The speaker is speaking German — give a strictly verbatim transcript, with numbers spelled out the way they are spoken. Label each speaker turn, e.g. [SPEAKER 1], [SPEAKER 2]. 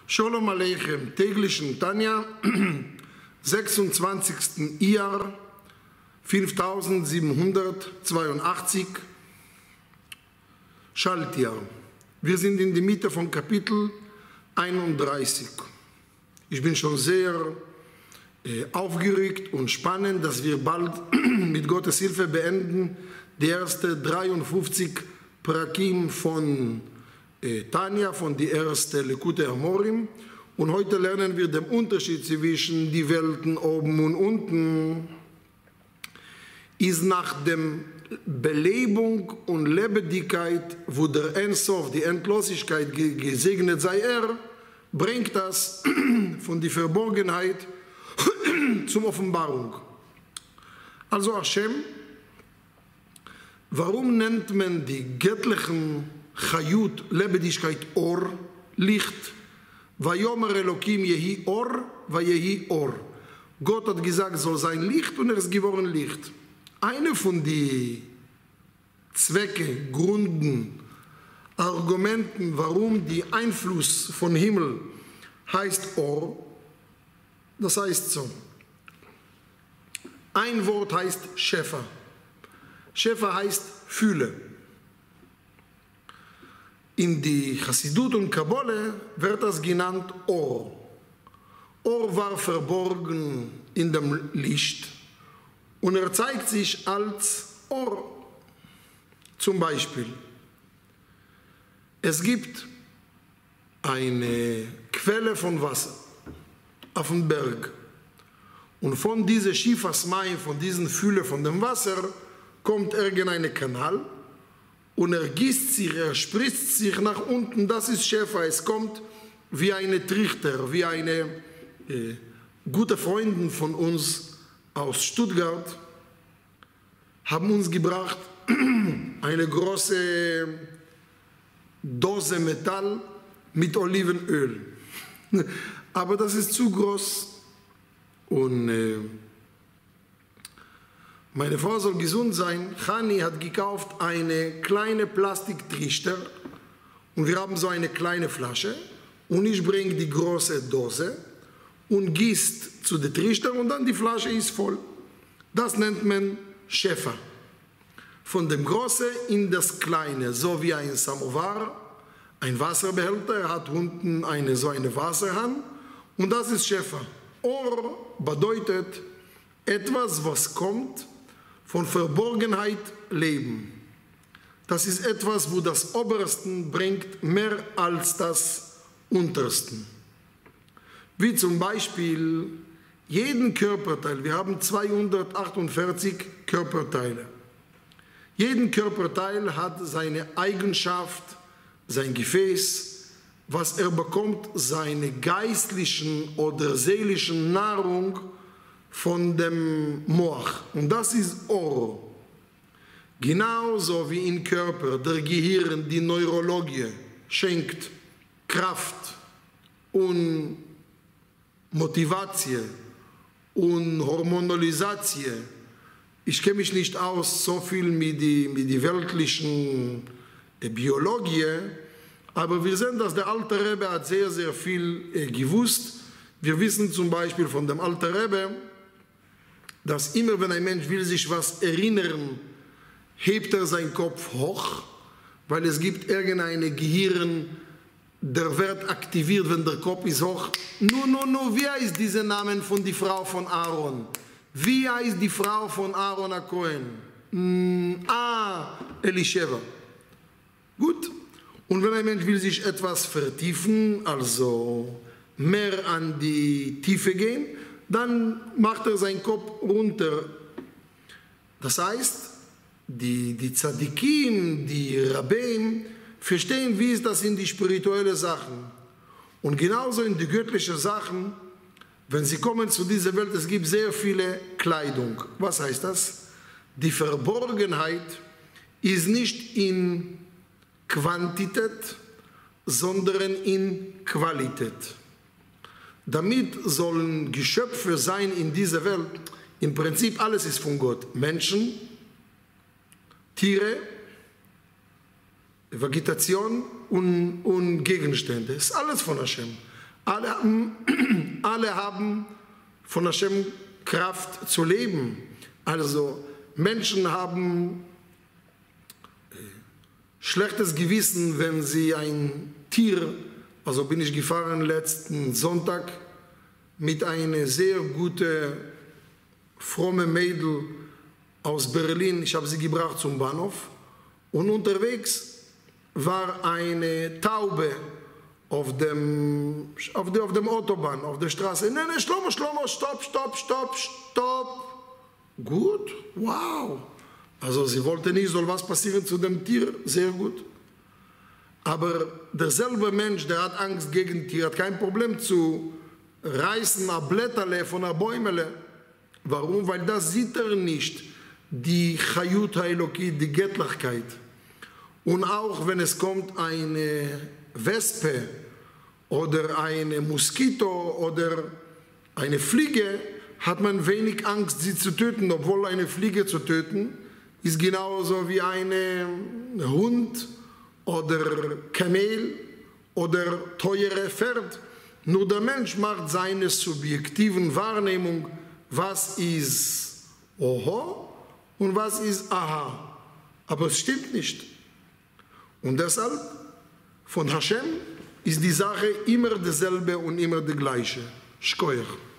[SPEAKER 1] Shalom Aleichem, täglichen Tanja, sechsundzwanzigsten Iyar, fünftausendsiebenhundertzweiundachtzig, Schaltjahr. Wir sind in der Mitte von Kapitel einunddreißig. Ich bin schon sehr äh, aufgeregt und spannend, dass wir bald mit Gottes Hilfe beenden die ersten dreiundfünfzig Prakim von äh, Tanja, von der ersten Likutei Amorim. Und heute lernen wir den Unterschied zwischen die Welten oben und unten. Ist nach dem Belebung und Lebendigkeit, wo der Ein Sof, die Endlosigkeit, gesegnet sei er, bringt das von der Verborgenheit zur Offenbarung. Also Hashem, warum nennt man die göttlichen Chayut, Lebendigkeit, Or, Licht? Vayomer Elokim Yehi Or, Vayehi Or. Gott hat gesagt, soll sein Licht und er ist geworden Licht. Eine von den Zwecken, Gründen, Argumenten, warum der Einfluss von Himmel heißt Or, das heißt so. Ein Wort heißt Shefa. Shefa heißt Fülle. In die Chassidut und Kabbale wird das genannt Or. Or war verborgen in dem Licht. Und er zeigt sich als Or. Zum Beispiel, es gibt eine Quelle von Wasser auf dem Berg. Und von dieser Schifas Mai, von diesen Fülle von dem Wasser, kommt irgendein Kanal und er gießt sich, er spritzt sich nach unten. Das ist Shefa. Es kommt wie eine Trichter, wie eine äh, gute Freundin von uns aus Stuttgart haben uns gebracht eine große Dose Metall mit Olivenöl. Aber das ist zu groß und äh, meine Frau soll gesund sein. Hani hat gekauft eine kleine Plastiktrichter und wir haben so eine kleine Flasche und ich bringe die große Dose und gießt zu der Trichter und dann die Flasche ist voll. Das nennt man Shefa. Von dem Großen in das Kleine, so wie ein Samovar, ein Wasserbehälter, er hat unten eine, so eine Wasserhahn und das ist Shefa. Or bedeutet etwas, was kommt von Verborgenheit leben. Das ist etwas, wo das Obersten bringt mehr als das Untersten. Wie zum Beispiel jeden Körperteil, wir haben zweihundertachtundvierzig Körperteile. Jeden Körperteil hat seine Eigenschaft, sein Gefäß, was er bekommt, seine geistlichen oder seelischen Nahrung von dem Moach. Und das ist Or. Genauso wie im Körper der Gehirn, die Neurologie schenkt Kraft und Motivation und Hormonalisation. Ich kenne mich nicht aus so viel mit der mit die weltlichen äh, Biologie, aber wir sehen, dass der alte Rebbe hat sehr, sehr viel äh, gewusst. Wir wissen zum Beispiel von dem alten Rebbe, dass immer, wenn ein Mensch will sich was erinnern, hebt er seinen Kopf hoch, weil es gibt irgendeine Gehirn, der wird aktiviert, wenn der Kopf ist hoch. Nur, nur, nur, wie heißt dieser Name von der Frau von Aaron? Wie heißt die Frau von Aaron HaKohen? Mm, ah, Elisheva. Gut. Und wenn ein Mensch will sich etwas vertiefen, also mehr an die Tiefe gehen, dann macht er seinen Kopf runter. Das heißt, die, die Tzadikim, die Rabbeim, verstehen, wie ist das in die spirituellen Sachen. Und genauso in die göttlichen Sachen, wenn sie kommen zu dieser Welt, es gibt sehr viele Kleidung. Was heißt das? Die Verborgenheit ist nicht in Quantität, sondern in Qualität. Damit sollen Geschöpfe sein in dieser Welt. Im Prinzip alles ist von Gott. Menschen, Tiere, Vegetation und, und Gegenstände. Das ist alles von Hashem. Alle haben, alle haben von Hashem Kraft zu leben. Also Menschen haben schlechtes Gewissen, wenn sie ein Tier, also bin ich gefahren letzten Sonntag mit einer sehr guten, fromme Mädel aus Berlin. Ich habe sie gebracht zum Bahnhof und unterwegs war eine Taube auf dem, auf der, auf dem Autobahn, auf der Straße. Nein, nein, Shlomo, Shlomo, stopp, stopp, stopp, stopp. Gut, wow. Also sie wollte nicht, soll was passieren zu dem Tier, sehr gut. Aber derselbe Mensch, der hat Angst gegen Tier, hat kein Problem zu reißen ein Blätterle von einer Bäumele. Warum? Weil das sieht er nicht, die Chayut HaEloki, die Göttlichkeit. Und auch wenn es kommt eine Wespe oder eine Moskito oder eine Fliege, hat man wenig Angst, sie zu töten, obwohl eine Fliege zu töten ist genauso wie ein Hund oder Kamel oder teure Pferd. Nur der Mensch macht seine subjektiven Wahrnehmung, was ist Oho und was ist Aha. Aber es stimmt nicht. Und deshalb, von Hashem ist die Sache immer dieselbe und immer die gleiche. Shkoyach.